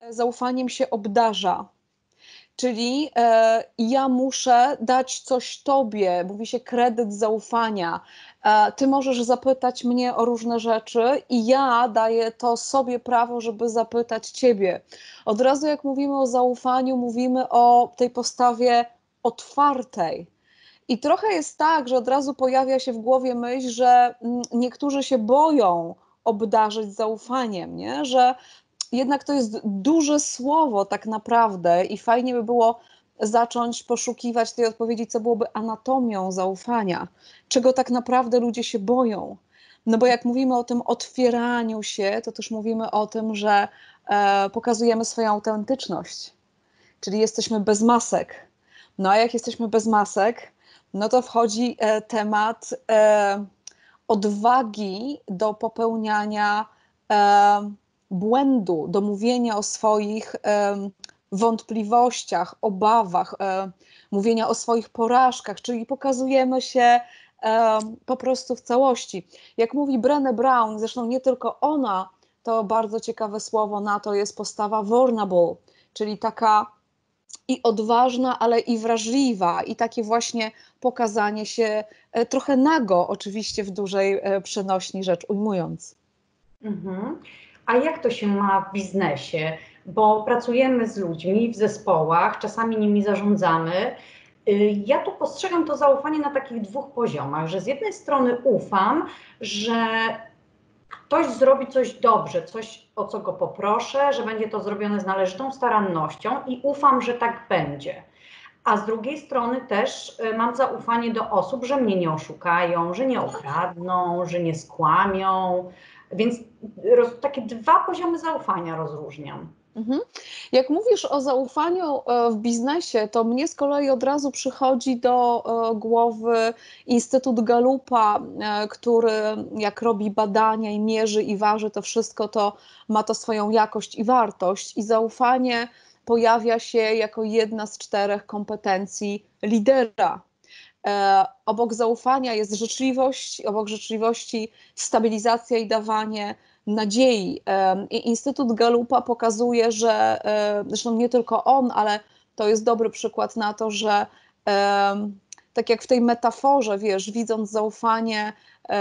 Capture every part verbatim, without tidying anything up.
zaufaniem się obdarza. Czyli e, ja muszę dać coś tobie, mówi się kredyt zaufania. E, ty możesz zapytać mnie o różne rzeczy i ja daję to sobie prawo, żeby zapytać ciebie. Od razu jak mówimy o zaufaniu, mówimy o tej postawie otwartej. I trochę jest tak, że od razu pojawia się w głowie myśl, że mm, niektórzy się boją obdarzyć zaufaniem, nie? Że jednak to jest duże słowo tak naprawdę i fajnie by było zacząć poszukiwać tej odpowiedzi, co byłoby anatomią zaufania, czego tak naprawdę ludzie się boją. No bo jak mówimy o tym otwieraniu się, to też mówimy o tym, że e, pokazujemy swoją autentyczność, czyli jesteśmy bez masek. No a jak jesteśmy bez masek, no to wchodzi e, temat e, odwagi do popełniania e, błędu, do mówienia o swoich e, wątpliwościach, obawach, e, mówienia o swoich porażkach, czyli pokazujemy się e, po prostu w całości. Jak mówi Brené Brown, zresztą nie tylko ona, to bardzo ciekawe słowo na to jest postawa vulnerable, czyli taka i odważna, ale i wrażliwa, i takie właśnie pokazanie się e, trochę nago, oczywiście w dużej e, przenośni rzecz ujmując. Mhm. A jak to się ma w biznesie? Bo pracujemy z ludźmi w zespołach, czasami nimi zarządzamy. Y, Ja tu postrzegam to zaufanie na takich dwóch poziomach, że z jednej strony ufam, że ktoś zrobi coś dobrze, coś, o co go poproszę, że będzie to zrobione z należytą starannością i ufam, że tak będzie. A z drugiej strony też y, mam zaufanie do osób, że mnie nie oszukają, że nie okradną, że nie skłamią. Więc roz, takie dwa poziomy zaufania rozróżniam. Mhm. Jak mówisz o zaufaniu e, w biznesie, to mnie z kolei od razu przychodzi do e, głowy Instytut Gallupa, e, który jak robi badania i mierzy i waży to wszystko, to ma to swoją jakość i wartość. I zaufanie pojawia się jako jedna z czterech kompetencji lidera. E, obok zaufania jest życzliwość, obok życzliwości stabilizacja i dawanie nadziei. E, I Instytut Gallupa pokazuje, że e, zresztą nie tylko on, ale to jest dobry przykład na to, że e, tak jak w tej metaforze, wiesz, widząc zaufanie,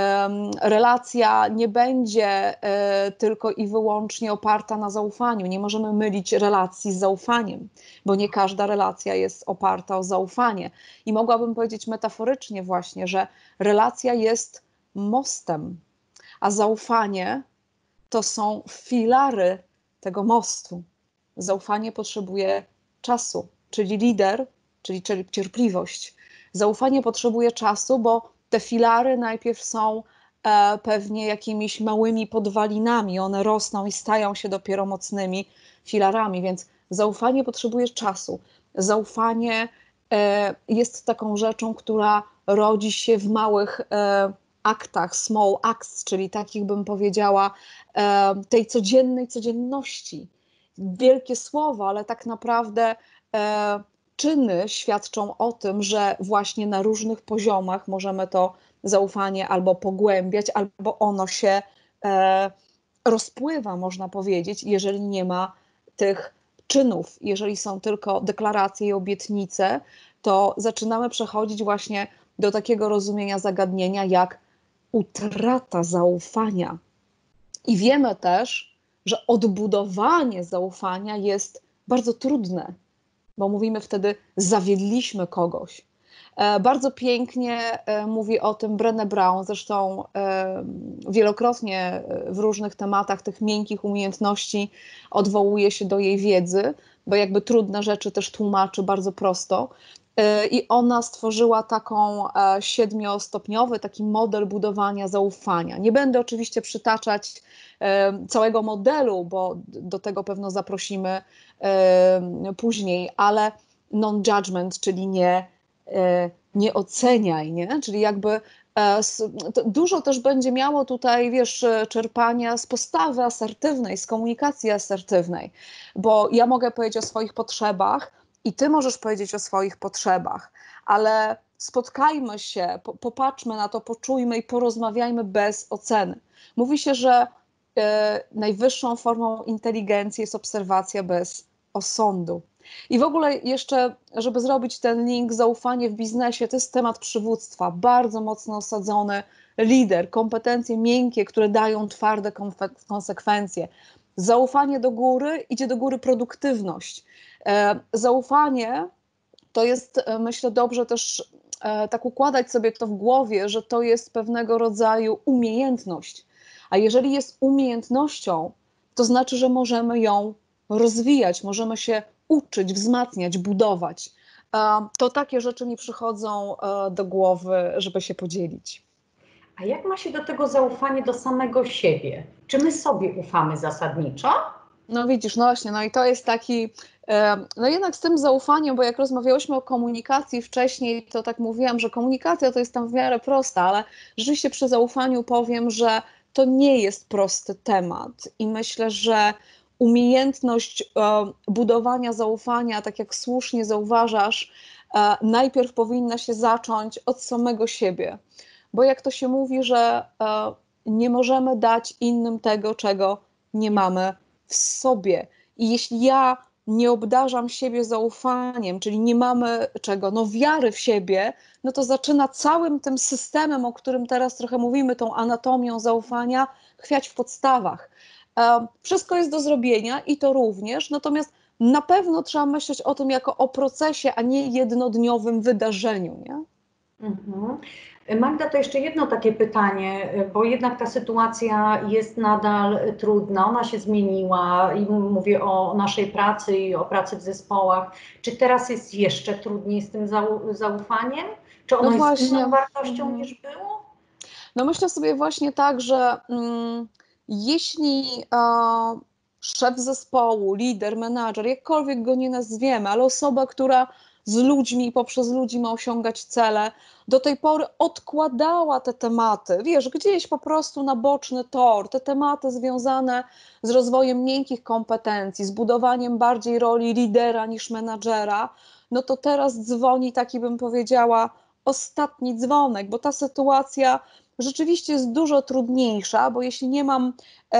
relacja nie będzie e, tylko i wyłącznie oparta na zaufaniu. Nie możemy mylić relacji z zaufaniem, bo nie każda relacja jest oparta o zaufanie. I mogłabym powiedzieć metaforycznie właśnie, że relacja jest mostem, a zaufanie to są filary tego mostu. Zaufanie potrzebuje czasu, czyli lider, czyli cierpliwość. Zaufanie potrzebuje czasu, bo te filary najpierw są e, pewnie jakimiś małymi podwalinami, one rosną i stają się dopiero mocnymi filarami, więc zaufanie potrzebuje czasu. Zaufanie e, jest taką rzeczą, która rodzi się w małych e, aktach, small acts, czyli takich bym powiedziała e, tej codziennej codzienności. Wielkie słowa, ale tak naprawdę e, czyny świadczą o tym, że właśnie na różnych poziomach możemy to zaufanie albo pogłębiać, albo ono się e, rozpływa, można powiedzieć, jeżeli nie ma tych czynów. Jeżeli są tylko deklaracje i obietnice, to zaczynamy przechodzić właśnie do takiego rozumienia zagadnienia jak utrata zaufania. I wiemy też, że odbudowanie zaufania jest bardzo trudne, bo mówimy wtedy, zawiedliśmy kogoś. E, bardzo pięknie e, mówi o tym Brené Brown, zresztą e, wielokrotnie w różnych tematach tych miękkich umiejętności odwołuje się do jej wiedzy, bo jakby trudne rzeczy też tłumaczy bardzo prosto. E, I ona stworzyła taką e, siedmiostopniowy taki model budowania zaufania. Nie będę oczywiście przytaczać e, całego modelu, bo do tego pewno zaprosimy e, później, ale non-judgment, czyli nie, e, nie oceniaj, nie? Czyli jakby e, dużo też będzie miało tutaj, wiesz, czerpania z postawy asertywnej, z komunikacji asertywnej, bo ja mogę powiedzieć o swoich potrzebach i ty możesz powiedzieć o swoich potrzebach, ale spotkajmy się, po, popatrzmy na to, poczujmy i porozmawiajmy bez oceny. Mówi się, że najwyższą formą inteligencji jest obserwacja bez osądu. I w ogóle jeszcze, żeby zrobić ten link, zaufanie w biznesie, to jest temat przywództwa, bardzo mocno osadzony lider, kompetencje miękkie, które dają twarde konsekwencje. Zaufanie do góry, idzie do góry produktywność. Zaufanie to jest, myślę, dobrze też tak układać sobie to w głowie, że to jest pewnego rodzaju umiejętność. A jeżeli jest umiejętnością, to znaczy, że możemy ją rozwijać, możemy się uczyć, wzmacniać, budować. To takie rzeczy mi przychodzą do głowy, żeby się podzielić. A jak ma się do tego zaufanie do samego siebie? Czy my sobie ufamy zasadniczo? No widzisz, no właśnie, no i to jest taki, no jednak z tym zaufaniem, bo jak rozmawiałyśmy o komunikacji wcześniej, to tak mówiłam, że komunikacja to jest tam w miarę prosta, ale rzeczywiście przy zaufaniu powiem, że to nie jest prosty temat i myślę, że umiejętność budowania zaufania, tak jak słusznie zauważasz, najpierw powinna się zacząć od samego siebie, bo jak to się mówi, że nie możemy dać innym tego, czego nie mamy w sobie. I jeśli ja nie obdarzam siebie zaufaniem, czyli nie mamy czego, no wiary w siebie, no to zaczyna całym tym systemem, o którym teraz trochę mówimy, tą anatomią zaufania, chwiać w podstawach. Wszystko jest do zrobienia i to również, natomiast na pewno trzeba myśleć o tym jako o procesie, a nie jednodniowym wydarzeniu, nie? Mhm. Magda, to jeszcze jedno takie pytanie, bo jednak ta sytuacja jest nadal trudna, ona się zmieniła i mówię o naszej pracy i o pracy w zespołach. Czy teraz jest jeszcze trudniej z tym zaufaniem? Czy ono No jest właśnie. inną wartością mhm. niż było? No myślę sobie właśnie tak, że mm, jeśli e, szef zespołu, lider, menadżer, jakkolwiek go nie nazwiemy, ale osoba, która z ludźmi i poprzez ludzi ma osiągać cele, do tej pory odkładała te tematy, wiesz, gdzieś po prostu na boczny tor, te tematy związane z rozwojem miękkich kompetencji, z budowaniem bardziej roli lidera niż menadżera, no to teraz dzwoni taki, bym powiedziała, ostatni dzwonek, bo ta sytuacja rzeczywiście jest dużo trudniejsza, bo jeśli nie mam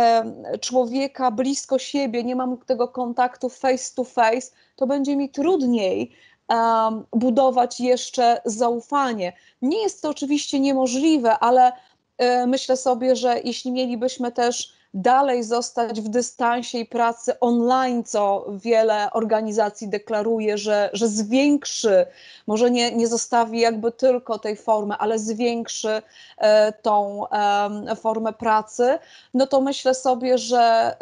e, człowieka blisko siebie, nie mam tego kontaktu face to face, to będzie mi trudniej um, budować jeszcze zaufanie. Nie jest to oczywiście niemożliwe, ale e, myślę sobie, że jeśli mielibyśmy też dalej zostać w dystansie i pracy online, co wiele organizacji deklaruje, że, że zwiększy, może nie, nie zostawi jakby tylko tej formy, ale zwiększy e, tą e, formę pracy, no to myślę sobie, że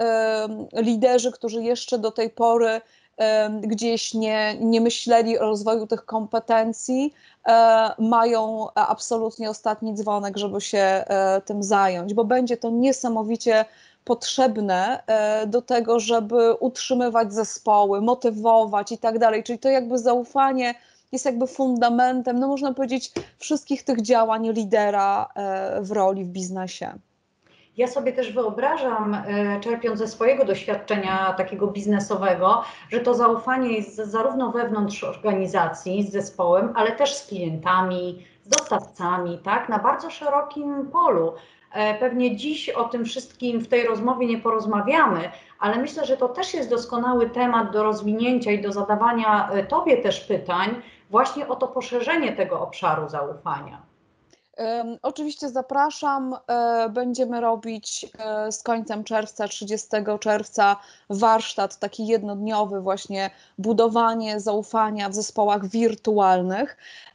e, liderzy, którzy jeszcze do tej pory e, gdzieś nie, nie myśleli o rozwoju tych kompetencji, e, mają absolutnie ostatni dzwonek, żeby się e, tym zająć, bo będzie to niesamowicie potrzebne do tego, żeby utrzymywać zespoły, motywować i tak dalej. Czyli to jakby zaufanie jest jakby fundamentem, no można powiedzieć, wszystkich tych działań lidera w roli w biznesie. Ja sobie też wyobrażam, czerpiąc ze swojego doświadczenia takiego biznesowego, że to zaufanie jest zarówno wewnątrz organizacji, z zespołem, ale też z klientami, z dostawcami, tak, na bardzo szerokim polu. Pewnie dziś o tym wszystkim w tej rozmowie nie porozmawiamy, ale myślę, że to też jest doskonały temat do rozwinięcia i do zadawania Tobie też pytań właśnie o to poszerzenie tego obszaru zaufania. Oczywiście zapraszam, będziemy robić z końcem czerwca, trzydziestego czerwca warsztat taki jednodniowy, właśnie budowanie zaufania w zespołach wirtualnych.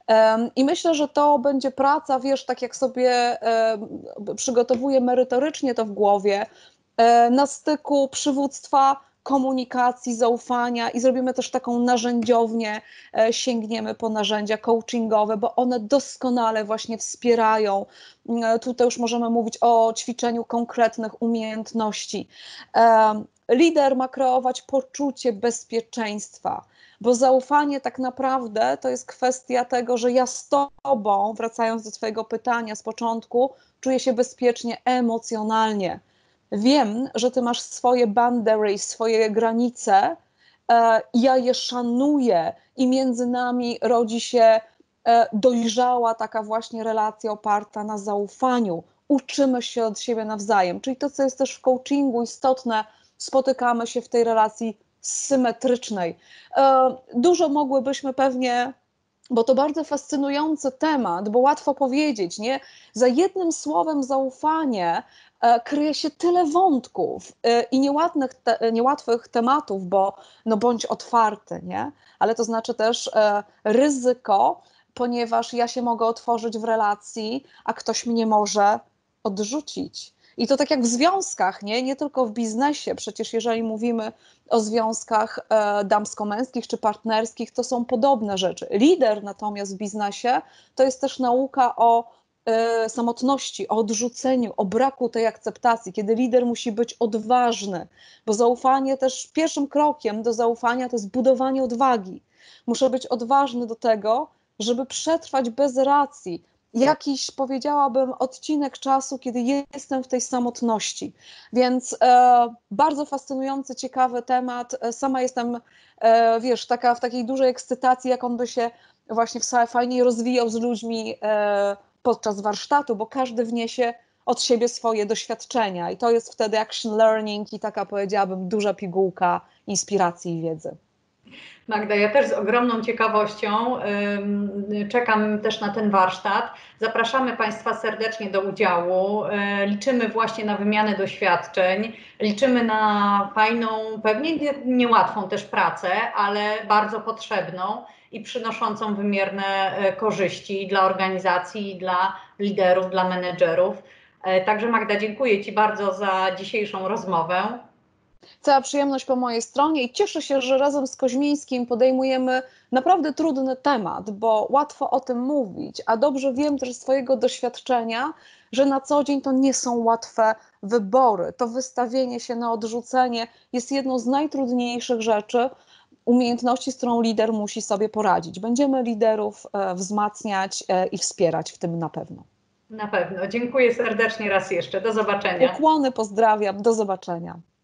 I myślę, że to będzie praca, wiesz, tak jak sobie przygotowuję merytorycznie to w głowie, na styku przywództwa, komunikacji, zaufania i zrobimy też taką narzędziownię, sięgniemy po narzędzia coachingowe, bo one doskonale właśnie wspierają. Tutaj już możemy mówić o ćwiczeniu konkretnych umiejętności. Lider ma kreować poczucie bezpieczeństwa, bo zaufanie tak naprawdę to jest kwestia tego, że ja z Tobą, wracając do Twojego pytania z początku, czuję się bezpiecznie emocjonalnie. Wiem, że Ty masz swoje boundaries, swoje granice, e, ja je szanuję i między nami rodzi się e, dojrzała taka właśnie relacja oparta na zaufaniu. uczymy się od siebie nawzajem. Czyli to, co jest też w coachingu istotne, spotykamy się w tej relacji symetrycznej. Dużo mogłybyśmy pewnie, bo to bardzo fascynujący temat, bo łatwo powiedzieć, nie? Za jednym słowem zaufanie kryje się tyle wątków i niełatwych, te, niełatwych tematów, bo no bądź otwarty, nie? Ale to znaczy też ryzyko, ponieważ ja się mogę otworzyć w relacji, a ktoś mnie może odrzucić. I to tak jak w związkach, nie? Nie tylko w biznesie. Przecież jeżeli mówimy o związkach e, damsko-męskich czy partnerskich, to są podobne rzeczy. Lider natomiast w biznesie to jest też nauka o e, samotności, o odrzuceniu, o braku tej akceptacji, kiedy lider musi być odważny, bo zaufanie też pierwszym krokiem do zaufania to jest budowanie odwagi. Muszę być odważny do tego, żeby przetrwać bez racji jakiś, powiedziałabym, odcinek czasu, kiedy jestem w tej samotności. Więc e, bardzo fascynujący, ciekawy temat. Sama jestem, e, wiesz, taka w takiej dużej ekscytacji, jak on by się właśnie fajnie rozwijał z ludźmi e, podczas warsztatu, bo każdy wniesie od siebie swoje doświadczenia i to jest wtedy action learning i taka, powiedziałabym, duża pigułka inspiracji i wiedzy. Magda, ja też z ogromną ciekawością czekam też na ten warsztat. Zapraszamy Państwa serdecznie do udziału. Liczymy właśnie na wymianę doświadczeń, liczymy na fajną, pewnie niełatwą też pracę, ale bardzo potrzebną i przynoszącą wymierne korzyści dla organizacji, dla liderów, dla menedżerów. Także Magda, dziękuję Ci bardzo za dzisiejszą rozmowę. Cała przyjemność po mojej stronie i cieszę się, że razem z Koźmińskim podejmujemy naprawdę trudny temat, bo łatwo o tym mówić, a dobrze wiem też z swojego doświadczenia, że na co dzień to nie są łatwe wybory. To wystawienie się na odrzucenie jest jedną z najtrudniejszych rzeczy, umiejętności, z którą lider musi sobie poradzić. Będziemy liderów wzmacniać i wspierać w tym na pewno. Na pewno. Dziękuję serdecznie raz jeszcze. Do zobaczenia. Ukłony, pozdrawiam. Do zobaczenia.